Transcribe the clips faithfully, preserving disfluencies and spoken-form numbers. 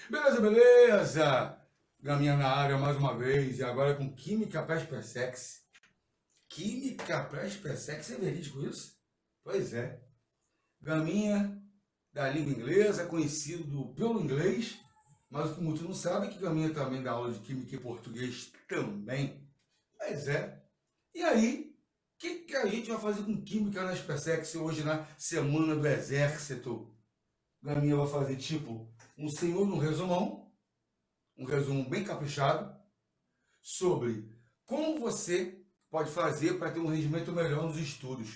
Beleza, beleza! Gaminha na área mais uma vez, e agora com Química para SpaceX. Química para SpaceX, é verídico isso? Pois é. Gaminha da língua inglesa, conhecido pelo inglês, mas o que muitos não sabem é que Gaminha também dá aula de Química e Português também. Pois é. E aí, o que, que a gente vai fazer com Química na SpaceX hoje na Semana do Exército? Gaminha vai fazer tipo um senhor no resumão, um resumo bem caprichado, sobre como você pode fazer para ter um rendimento melhor nos estudos.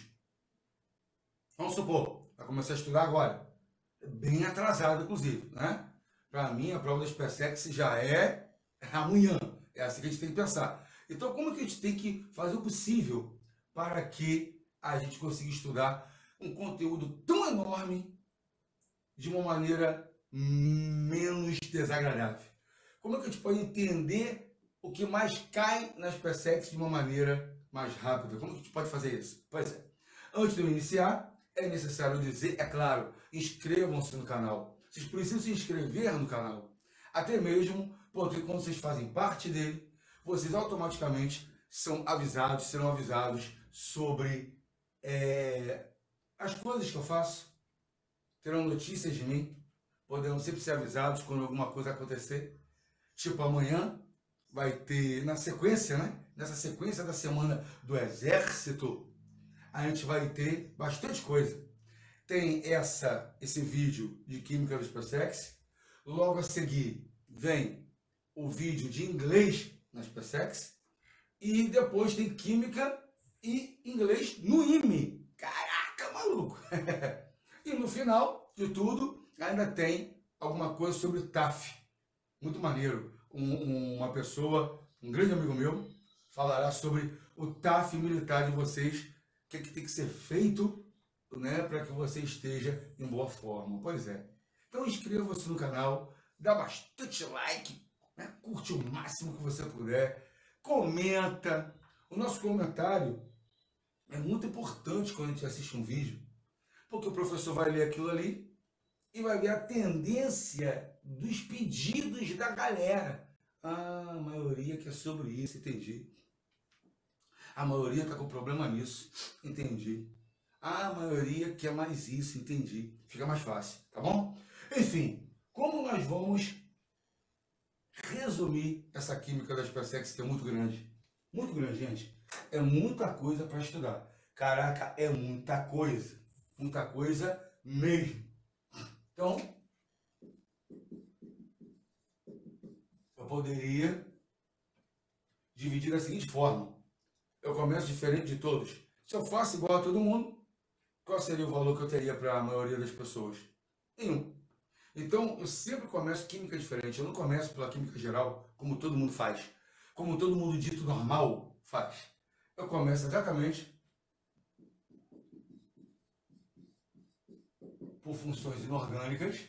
Vamos supor, vai começar a estudar agora, bem atrasado inclusive, né? Para mim a prova da SpaceX já é amanhã, é assim que a gente tem que pensar. Então como que a gente tem que fazer o possível para que a gente consiga estudar um conteúdo tão enorme de uma maneira menos desagradável? Como é que a gente pode entender o que mais cai nas SpaceX de uma maneira mais rápida? Como é que a gente pode fazer isso? Pois é. Antes de eu iniciar, é necessário dizer, é claro, inscrevam-se no canal. Vocês precisam se inscrever no canal. Até mesmo porque quando vocês fazem parte dele, vocês automaticamente são avisados, serão avisados sobre é, as coisas que eu faço. Terão notícias de mim, poderão sempre ser avisados quando alguma coisa acontecer. Tipo, amanhã vai ter, na sequência, né? Nessa sequência da Semana do Exército, a gente vai ter bastante coisa. Tem essa, esse vídeo de Química do SpaceX. Logo a seguir vem o vídeo de inglês na SpaceX. E depois tem Química e inglês no I M E. Caraca, maluco! E no final de tudo, ainda tem alguma coisa sobre o T A F. Muito maneiro. Um, um, uma pessoa, um grande amigo meu, falará sobre o T A F militar de vocês, o que, é que tem que ser feito, né, para que você esteja em boa forma. Pois é. Então inscreva-se no canal, dá bastante like, né, curte o máximo que você puder, comenta. O nosso comentário é muito importante quando a gente assiste um vídeo, porque o professor vai ler aquilo ali e vai ver a tendência dos pedidos da galera. Ah, a maioria que é sobre isso, entendi. A maioria está com problema nisso, entendi. A maioria quer mais isso, entendi. Fica mais fácil, tá bom? Enfim, como nós vamos resumir essa química da SpaceX, que é muito grande? Muito grande, gente. É muita coisa para estudar. Caraca, é muita coisa. Muita coisa mesmo. Então, eu poderia dividir da seguinte forma. Eu começo diferente de todos. Se eu faço igual a todo mundo, qual seria o valor que eu teria para a maioria das pessoas? Nenhum. Então, eu sempre começo química diferente. Eu não começo pela química geral, como todo mundo faz. Como todo mundo dito normal faz. Eu começo exatamente por funções inorgânicas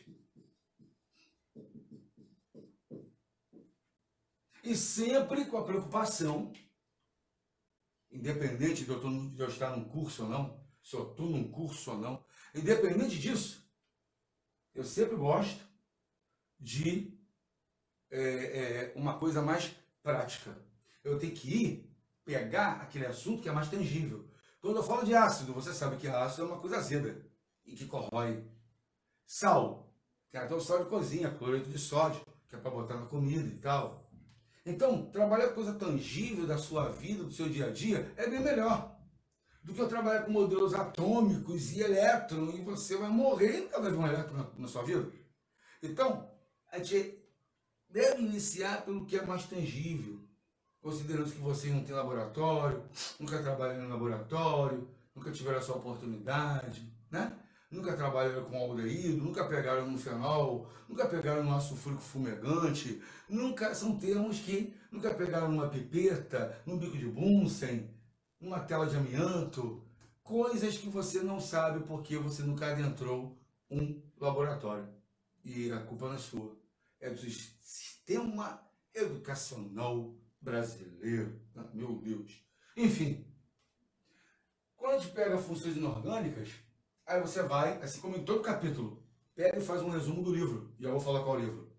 e sempre com a preocupação, independente de eu, tô, de eu estar num curso ou não, se eu estou num curso ou não, independente disso, eu sempre gosto de é, é, uma coisa mais prática. Eu tenho que ir pegar aquele assunto que é mais tangível. Quando eu falo de ácido, você sabe que ácido é uma coisa azeda e que corrói. Sal, tem até o sal de cozinha, cloreto de sódio, que é para botar na comida e tal. Então, trabalhar com coisa tangível da sua vida, do seu dia a dia, é bem melhor do que eu trabalhar com modelos atômicos e elétrons, e você vai morrer e nunca vai ver um elétron na, na sua vida. Então, a gente deve iniciar pelo que é mais tangível, considerando que você não tem laboratório, nunca trabalhou em laboratório, nunca tiveram essa oportunidade, né? Nunca trabalharam com aldeído, nunca pegaram no fenol, nunca pegaram no ácido fúrico fumegante, nunca, são termos que nunca pegaram numa pipeta, num bico de Bunsen, numa tela de amianto, coisas que você não sabe porque você nunca adentrou um laboratório. E a culpa não é sua, é do sistema educacional brasileiro. Meu Deus. Enfim, quando a gente pega funções inorgânicas, aí você vai, assim como em todo capítulo, pega e faz um resumo do livro. Já vou falar qual livro.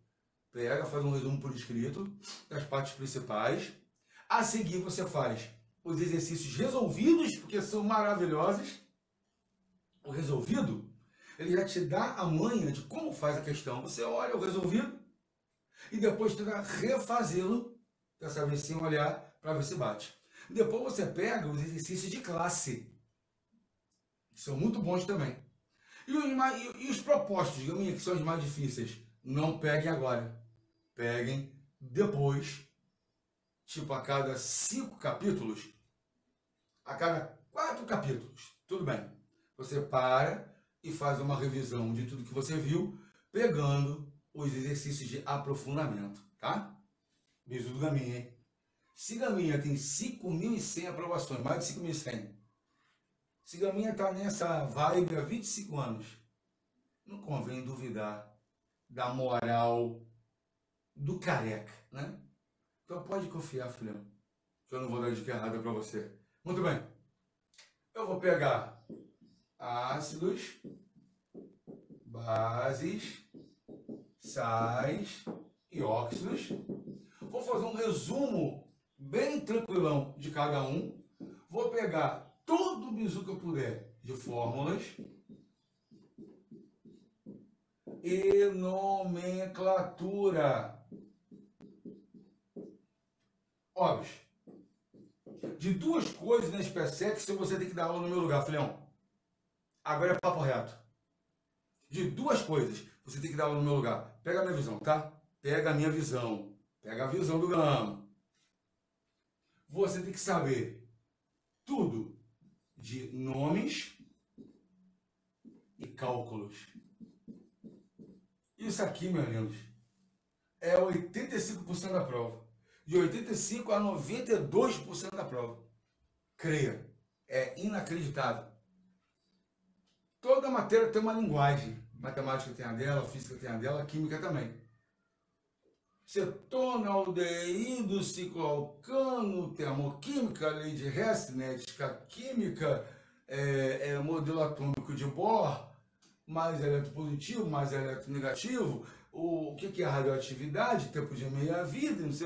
pega, faz um resumo por escrito das partes principais. A seguir você faz os exercícios resolvidos, porque são maravilhosos. O resolvido, ele já te dá a manha de como faz a questão. Você olha o resolvido e depois tenta refazê-lo, dessa vez sem olhar, para ver se bate. Depois você pega os exercícios de classe, que são muito bons também. E os, e, e os propostos, que são os mais difíceis, não peguem agora. Peguem depois, tipo a cada cinco capítulos, a cada quatro capítulos, tudo bem. Você para e faz uma revisão de tudo que você viu, pegando os exercícios de aprofundamento, tá? Bisu do Gaminha, hein? Se Gaminha tem cinco mil e cem aprovações, mais de cinco mil e cem, se Gaminha está nessa vibe há vinte e cinco anos, não convém duvidar da moral do careca, né? Então pode confiar, filhão, que eu não vou dar dica errada para você. Muito bem. Eu vou pegar ácidos, bases, sais e óxidos. Vou fazer um resumo bem tranquilão de cada um. Vou pegar todo o bizu que eu puder de fórmulas e nomenclatura. Óbvio. De duas coisas na SpaceX você tem que dar aula no meu lugar, filhão. Agora é papo reto. De duas coisas você tem que dar aula no meu lugar. Pega a minha visão, tá? Pega a minha visão. Pega a visão do Gama. Você tem que saber tudo de nomes e cálculos. Isso aqui, meus lindos, é oitenta e cinco por cento da prova. De oitenta e cinco por cento a noventa e dois por cento da prova. Creia, é inacreditável. Toda matéria tem uma linguagem. Matemática tem a dela, física tem a dela, química também. Cetonaldeído, cicloalcano, termoquímica, lei de Hess, cinética química, é, é, modelo atômico de Bohr, mais eletropositivo, mais eletronegativo, o, o que, que é a radioatividade, tempo de meia-vida, não sei.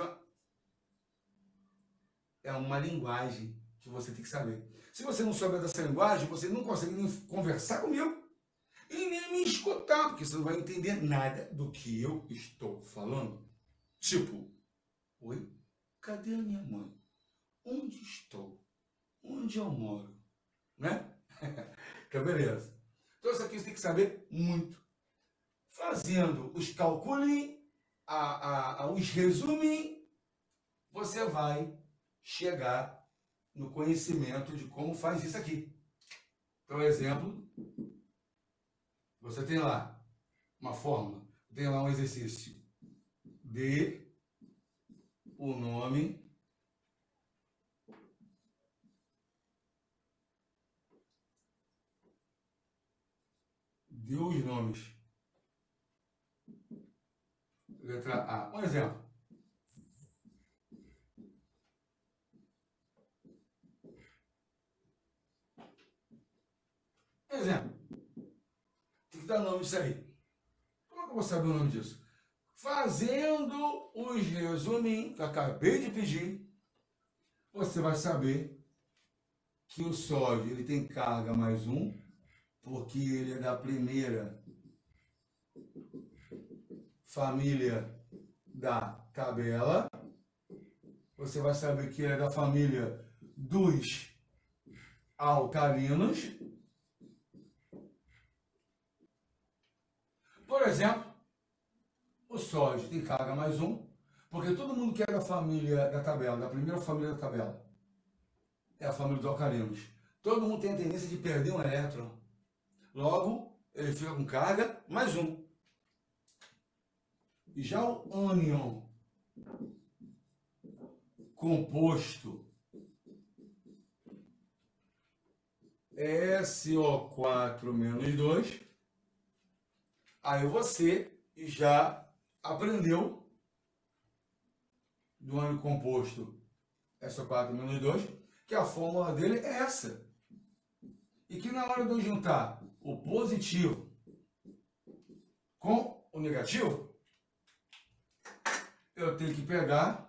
É uma linguagem que você tem que saber. Se você não souber dessa linguagem, você não consegue nem conversar comigo e nem me escutar, porque você não vai entender nada do que eu estou falando. Tipo, oi, cadê a minha mãe? Onde estou? Onde eu moro? Né? Então, beleza. Então, isso aqui você tem que saber muito. Fazendo os cálculos, a, a, a, os resumos, você vai chegar no conhecimento de como faz isso aqui. Então, exemplo, você tem lá uma fórmula, tem lá um exercício. Dê o nome dê os nomes. Letra A. Um exemplo. Exemplo. Tem que dar nome disso aí. Como é que eu vou saber o nome disso? Fazendo os resuminhos que eu acabei de pedir, você vai saber que o sódio ele tem carga mais um, porque ele é da primeira família da tabela. Você vai saber que ele é da família dos alcalinos. Por exemplo, o sódio tem carga mais um, porque todo mundo que é da família da tabela, da primeira família da tabela, é a família dos alcalinos. Todo mundo tem a tendência de perder um elétron. Logo, ele fica com carga mais um. E já o ânion composto S O quatro menos dois, aí você já aprendeu do ânion composto S O quatro menos dois, que a fórmula dele é essa. E que na hora de eu juntar o positivo com o negativo, eu tenho que pegar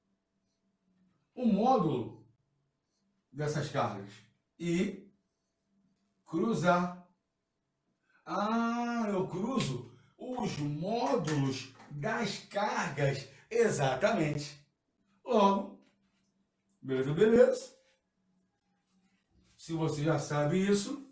o módulo dessas cargas e cruzar. Ah, eu cruzo os módulos das cargas, exatamente. Logo, beleza, beleza. Se você já sabe isso,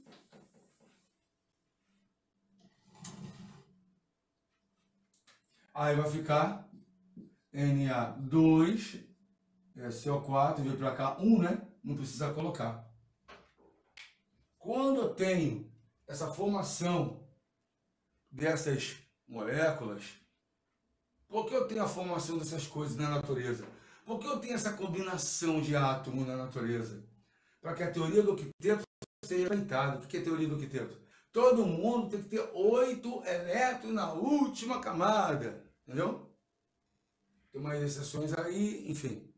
aí vai ficar N A dois, C O quatro, veio para cá um, né? Não precisa colocar. Quando eu tenho essa formação dessas moléculas, por que eu tenho a formação dessas coisas na natureza? Por que eu tenho essa combinação de átomos na natureza? Para que a teoria do octeto seja respeitada. O que é a teoria do octeto? Todo mundo tem que ter oito elétrons na última camada. Entendeu? Tem umas exceções aí, enfim.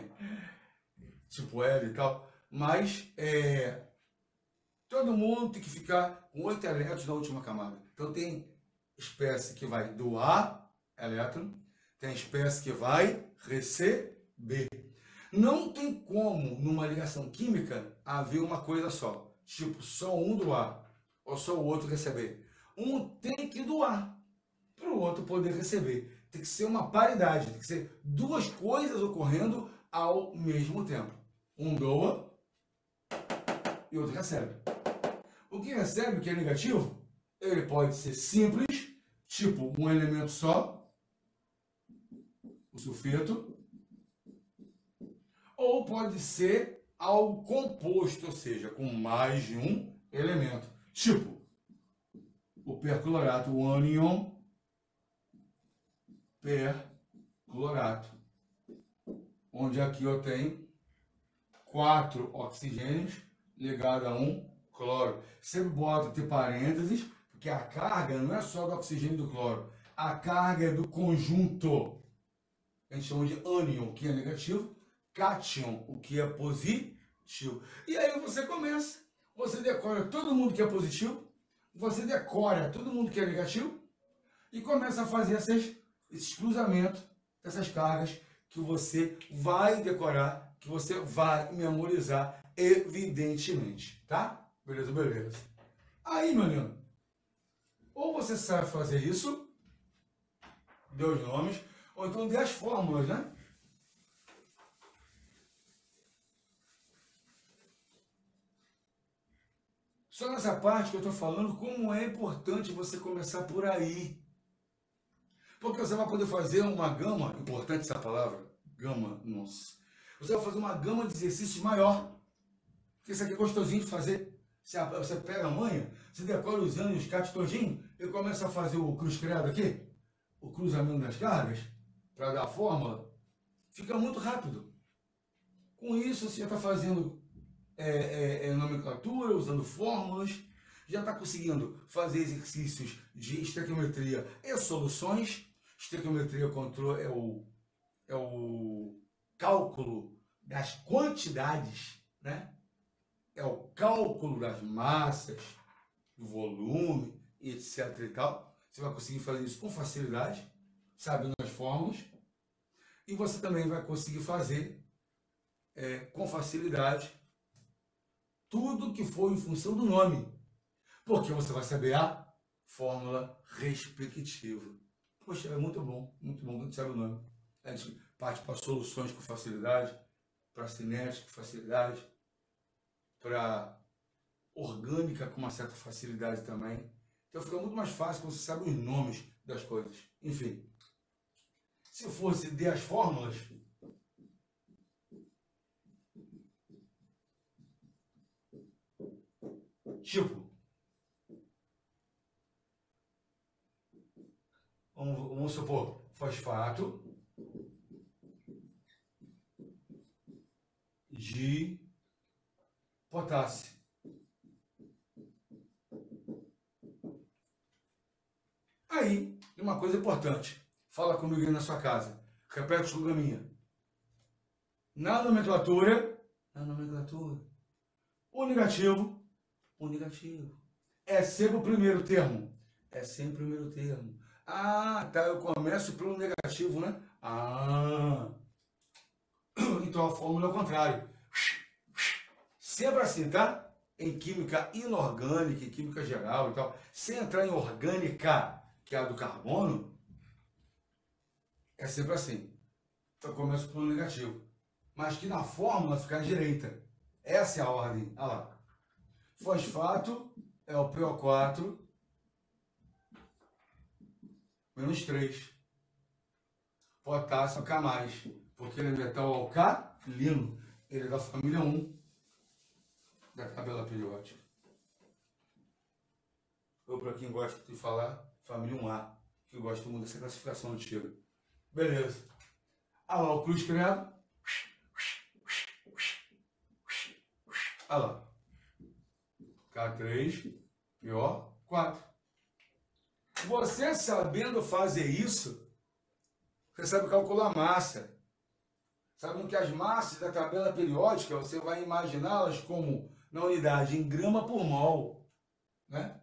Tipo L e tal. Mas é, todo mundo tem que ficar com oito elétrons na última camada. Então tem espécie que vai doar elétron, tem espécie que vai receber. Não tem como, numa ligação química, haver uma coisa só. Tipo, só um doar, ou só o outro receber. Um tem que doar, para o outro poder receber. Tem que ser uma paridade, tem que ser duas coisas ocorrendo ao mesmo tempo. Um doa e o outro recebe. O que recebe, o que é negativo, ele pode ser simples, tipo um elemento só, o sulfeto, ou pode ser algo composto, ou seja, com mais de um elemento, tipo o perclorato, o ânion perclorato, onde aqui eu tenho quatro oxigênios ligados a um cloro. Sempre bota entre parênteses, porque a carga não é só do oxigênio e do cloro, a carga é do conjunto. A gente chama de ânion, o que é negativo, cátion, o que é positivo. E aí você começa, você decora todo mundo que é positivo, você decora todo mundo que é negativo, e começa a fazer essas, esses cruzamentos dessas cargas que você vai decorar, que você vai memorizar, evidentemente, tá? Beleza, beleza. Aí, meu lindo, ou você sabe fazer isso, dê os nomes, ou então dê as fórmulas, né? Só nessa parte que eu estou falando, como é importante você começar por aí. Porque você vai poder fazer uma gama, importante essa palavra, gama, nossa. Você vai fazer uma gama de exercícios maior. Porque isso aqui é gostosinho de fazer. Você, você pega a manha, você decora os anos, os catos todinho, e começa a fazer o cruz-credo aqui, o cruzamento das cargas, para dar a fórmula, fica muito rápido. Com isso, você já está fazendo é, é, é, nomenclatura, usando fórmulas, já está conseguindo fazer exercícios de estequiometria e soluções. Estequiometria controle, é, o, é o cálculo das quantidades, né? É o cálculo das massas, do volume, etc e tal. Você vai conseguir fazer isso com facilidade, sabendo as fórmulas. E você também vai conseguir fazer é, com facilidade tudo que for em função do nome. Porque você vai saber a fórmula respectiva. Poxa, é muito bom, muito bom quando sabe o nome. A gente parte para soluções com facilidade, para cinética com facilidade, para orgânica com uma certa facilidade também. Então fica muito mais fácil quando você sabe os nomes das coisas. Enfim, se eu fosse de as fórmulas, tipo, vamos, vamos supor, fosfato de potássio. Aí, uma coisa importante, fala comigo aí na sua casa, repete com a minha. Na nomenclatura, na nomenclatura, o negativo, o negativo, é sempre o primeiro termo, é sempre o primeiro termo. Ah, tá, eu começo pelo negativo, né? Ah, então a fórmula é o contrário. Sempre assim, tá? Em química inorgânica, em química geral e tal, sem entrar em orgânica, que é a do carbono, é sempre assim. Então eu começo pelo negativo. Mas que na fórmula fica à direita. Essa é a ordem. Olha lá. Fosfato é o P O quatro menos três. Potássio K mais, porque ele é metal alcalino. Ele é da família um da tabela periódica. Ou para quem gosta de falar, família um A, que eu gosto muito dessa classificação antiga. Beleza. Olha lá o cruz credo. Olha lá. K três, P O quatro. Você sabendo fazer isso, você sabe calcular massa. Sabendo que as massas da tabela periódica, você vai imaginá-las como na unidade em grama por mol, né?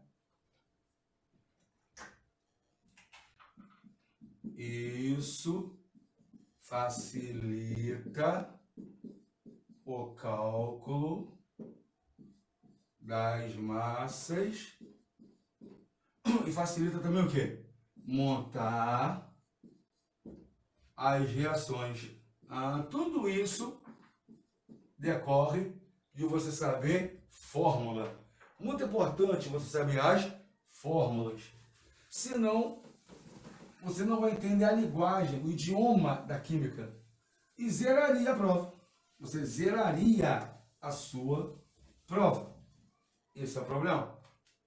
Isso facilita o cálculo das massas e facilita também o quê? Montar as reações. Ah, tudo isso decorre de você saber fórmula. Muito importante você saber as fórmulas. Senão, você não vai entender a linguagem, o idioma da química. E zeraria a prova. Você zeraria a sua prova. Esse é o problema.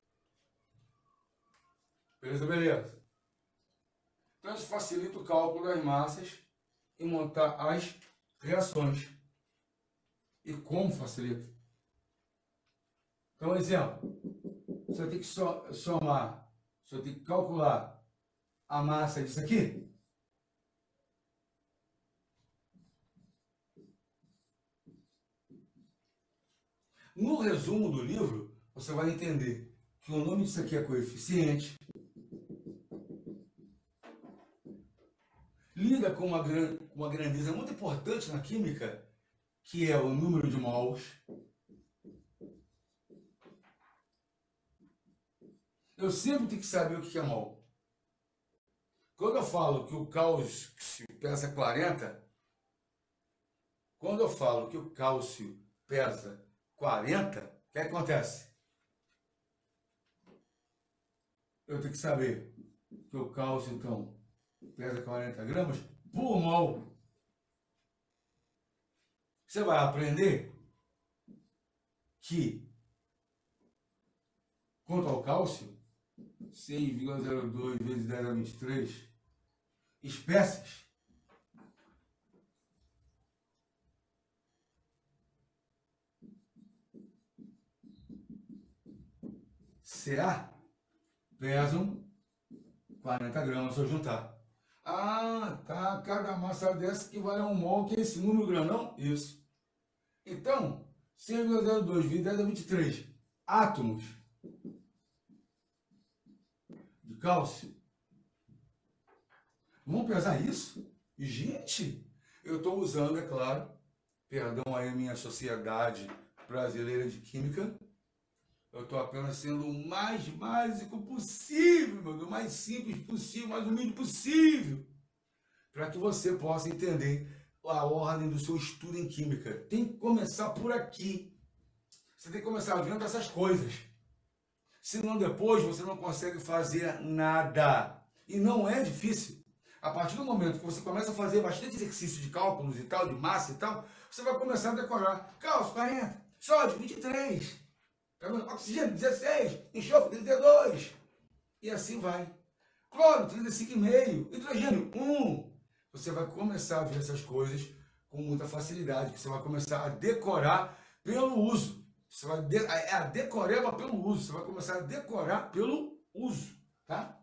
Beleza, beleza? Então, isso facilita o cálculo das massas e montar as reações. E como facilita? Então, exemplo. Você tem que somar, você tem que calcular a massa disso aqui. No resumo do livro, você vai entender que o nome disso aqui é coeficiente. Lida com uma, uma grandeza muito importante na química, que é o número de mols. Eu sempre tenho que saber o que é mol. Quando eu falo que o cálcio pesa quarenta, quando eu falo que o cálcio pesa quarenta, o que acontece? Eu tenho que saber que o cálcio, então, pesa quarenta gramas por mol. Você vai aprender que, quanto ao cálcio, seis vírgula zero dois vezes dez a vinte e três espécies, Ca pesam quarenta gramas se eu juntar. Ah, tá, cada massa dessa equivale a um mol, que é esse número grandão? Isso. Então, seis vírgula zero dois vezes dez a vinte e três átomos de cálcio. Vamos pesar isso? Gente, eu estou usando, é claro, perdão aí a minha sociedade brasileira de química, eu estou apenas sendo o mais básico possível, meu, o mais simples possível, o mais humilde possível, para que você possa entender a ordem do seu estudo em química. Tem que começar por aqui. Você tem que começar vendo essas coisas. Senão depois você não consegue fazer nada. E não é difícil. A partir do momento que você começa a fazer bastante exercício de cálculos e tal, de massa e tal, você vai começar a decorar. Cálcio, quarenta. Sódio, vinte e três. Oxigênio, dezesseis. Enxofre, trinta e dois. E assim vai. Cloro, trinta e cinco vírgula cinco. Hidrogênio, um. Você vai começar a ver essas coisas com muita facilidade. Você vai começar a decorar pelo uso. Você vai de, é a decoreba pelo uso. Você vai começar a decorar pelo uso. Tá?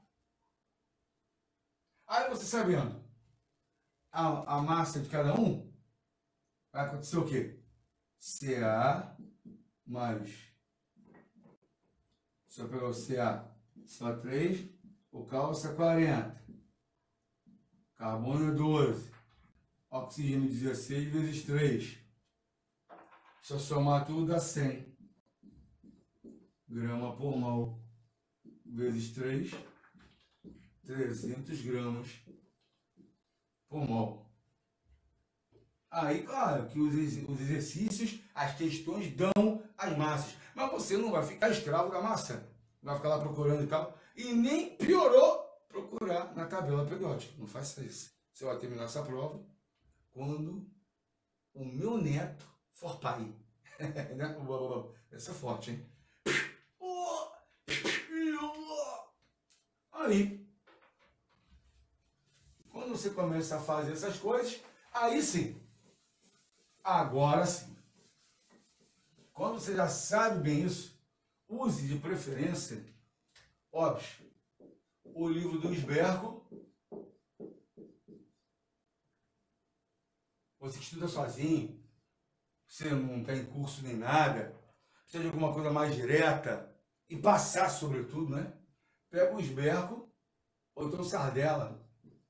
Aí você sabendo a, a massa de cada um, vai acontecer o quê? Ca mais... Se eu pegar o Ca só três, O cálcio é quarenta. Carbono é doze. Oxigênio dezesseis vezes três. Se eu somar tudo dá cem. Grama por mol. Vezes três. trezentos gramas por mol. Aí, claro, que os, os exercícios, as questões dão as massas. Mas você não vai ficar escravo da massa. Não vai ficar lá procurando e tal. E nem piorou procurar na tabela periódica. Não faça isso. Você vai terminar essa prova quando o meu neto for pai. Essa é forte, hein? Aí, quando você começa a fazer essas coisas, aí sim, agora sim, quando você já sabe bem isso, use de preferência, óbvio, o livro do Esberco. Você estuda sozinho, você não tem curso nem nada, precisa de alguma coisa mais direta e passar sobretudo, né? Pega o Esberco ou então o Sardella.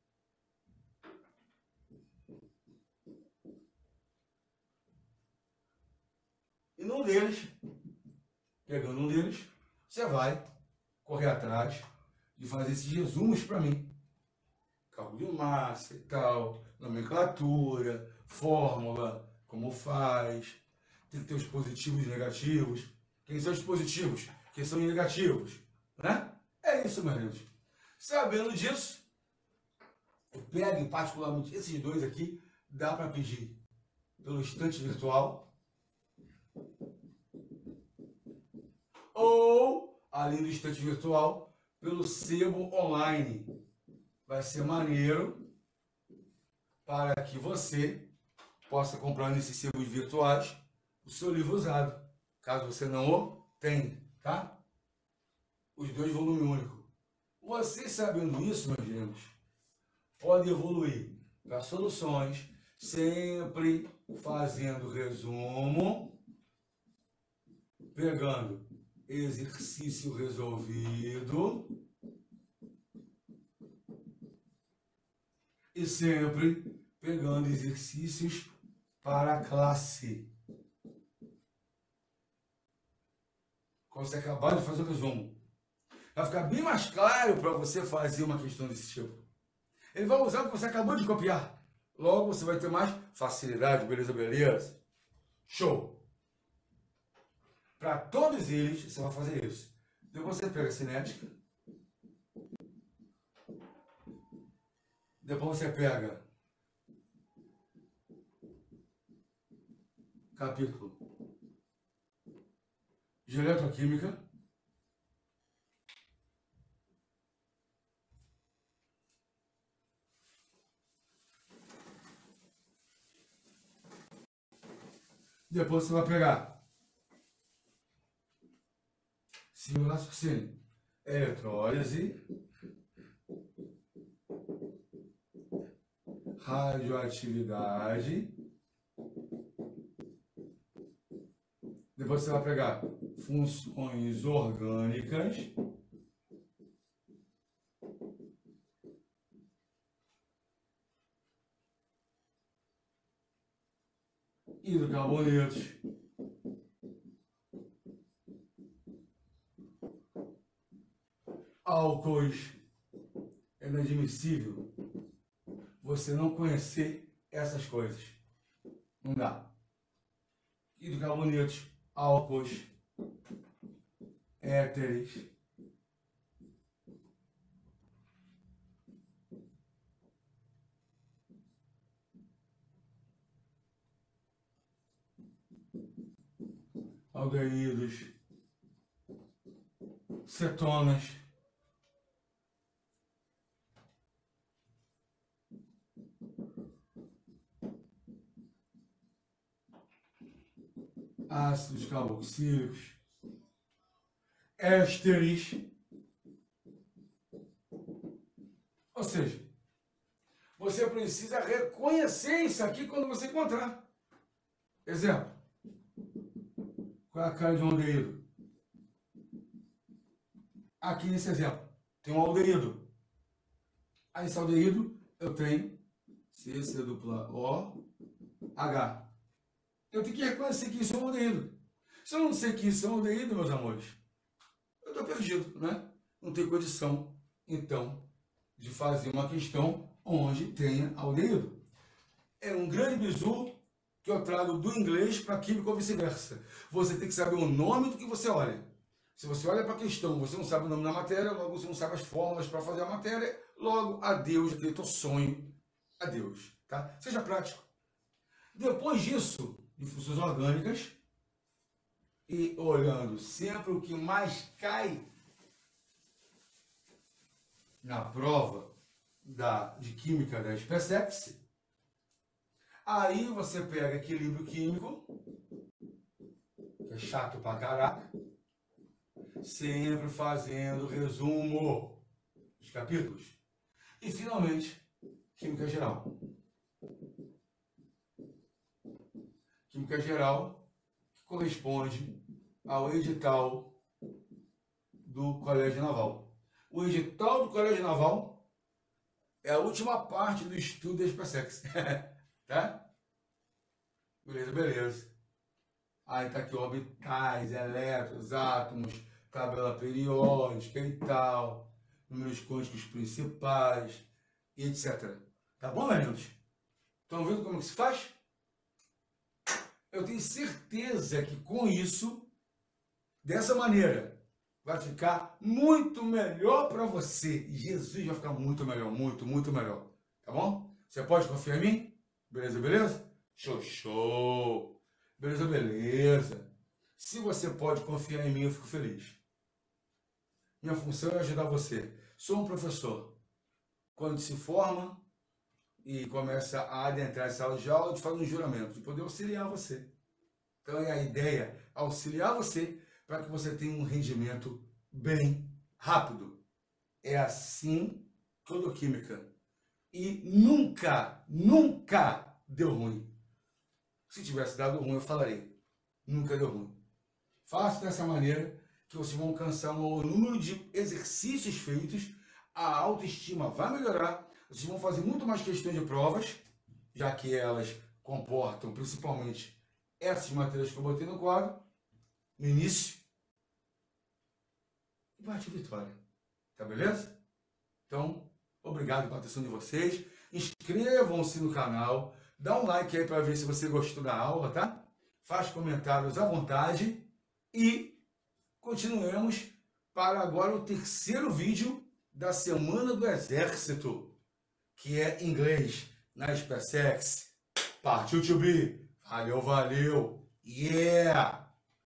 E num deles, pegando um deles, você vai correr atrás de fazer esses resumos para mim. Cálculo de massa e tal, nomenclatura, fórmula, como faz, tem que ter os positivos e negativos. Quem são os positivos? Quem são os negativos? Né? É isso, meus amigos. Sabendo disso, pegue particularmente esses dois aqui, dá para pedir pelo estante virtual, ou, além do estante virtual, pelo sebo online. Vai ser maneiro para que você possa comprar nesses sebos virtuais o seu livro usado, caso você não o tenha, tá? Os dois volumes únicos. Você sabendo isso, meus amigos, pode evoluir para soluções, sempre fazendo resumo, pegando exercício resolvido e sempre pegando exercícios para a classe. Quando você acabar de fazer o resumo, vai ficar bem mais claro para você fazer uma questão desse tipo. Ele vai usar o que você acabou de copiar. Logo você vai ter mais facilidade, beleza, beleza? Show! Para todos eles, você vai fazer isso. Depois você pega a cinética. Depois você pega capítulo de eletroquímica. Depois você vai pegar símbolo raciocínio, eletrólise, radioatividade. Depois você vai pegar funções orgânicas. Hidrocarbonetos. Álcoois. É inadmissível você não conhecer essas coisas. Não dá. Hidrocarbonetos, álcoois, éteres, aldeídos, cetonas, ácidos carboxílicos, ésteres. Ou seja, você precisa reconhecer isso aqui quando você encontrar. Exemplo. Qual é a cara de um aldeído? Aqui nesse exemplo. tem um aldeído. Aí esse aldeído eu tenho C, C dupla O, H. Eu tenho que reconhecer que isso é um aldeído. Se eu não sei que isso é um aldeído, meus amores, eu estou perdido, né? Não tenho condição, então, de fazer uma questão onde tenha aldeído. É um grande bizu que eu trago do inglês para a química ou vice-versa. Você tem que saber o nome do que você olha. Se você olha para a questão, você não sabe o nome da matéria, logo você não sabe as fórmulas para fazer a matéria, logo, adeus, aquele teu sonho, adeus, tá? Seja prático. Depois disso, de funções orgânicas, e olhando sempre o que mais cai na prova da, de química da SpaceX, aí você pega equilíbrio químico, que é chato pra caraca, sempre fazendo resumo dos capítulos. E finalmente, química geral. Química geral, que corresponde ao edital do Colégio Naval. O edital do Colégio Naval é a última parte do estudo da SpaceX. Tá? Beleza, beleza. Aí tá aqui orbitais, elétrons, átomos, tabela periódica e tal, números quânticos principais, etcétera. Tá bom, meninos? Estão vendo como que se faz? Eu tenho certeza que com isso, dessa maneira, vai ficar muito melhor para você. E Jesus vai ficar muito melhor, muito, muito melhor. Tá bom? Você pode confiar em mim? Beleza, beleza? Show, show! Beleza, beleza? Se você pode confiar em mim, eu fico feliz. Minha função é ajudar você. Sou um professor. Quando se forma e começa a adentrar essa sala de aula, de fazer um juramento, de poder auxiliar você. Então é a ideia, auxiliar você para que você tenha um rendimento bem rápido. É assim que eu dou química. E nunca, nunca deu ruim. Se tivesse dado ruim, eu falaria. Nunca deu ruim. Faça dessa maneira que vocês vão alcançar um número de exercícios feitos, a autoestima vai melhorar, vocês vão fazer muito mais questões de provas, já que elas comportam principalmente essas matérias que eu botei no quadro, no início, e partir vitória. Tá beleza? Então, obrigado pela atenção de vocês. Inscrevam-se no canal, dá um like aí para ver se você gostou da aula, tá? Faz comentários à vontade e continuemos para agora o terceiro vídeo da Semana do Exército, que é inglês na SpaceX. Partiu, to be. Valeu, valeu. Yeah!